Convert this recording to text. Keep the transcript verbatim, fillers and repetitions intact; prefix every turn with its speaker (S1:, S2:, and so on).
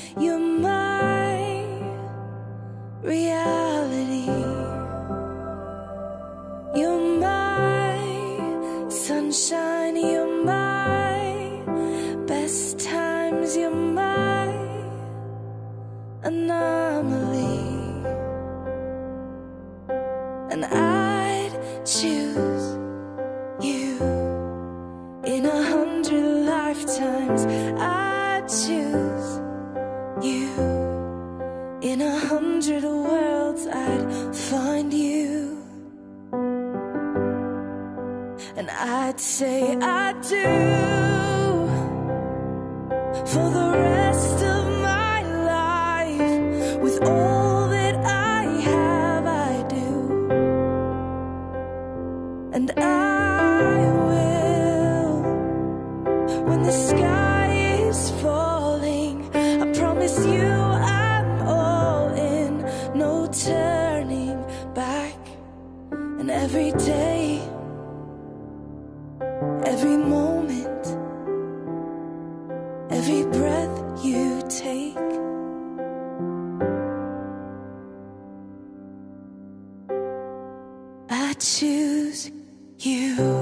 S1: You're my reality. You're my sunshine. You're my best times. You're my anomaly. And I'd choose you in a hundred lifetimes. I'd choose you in a hundred worlds. I'd find you, and I'd say I do for the rest of my life. With all that I have, I do, and I will when the sky is falling. I promise you I'm all in, no turning back. And every day, every moment, every breath you take, I choose you.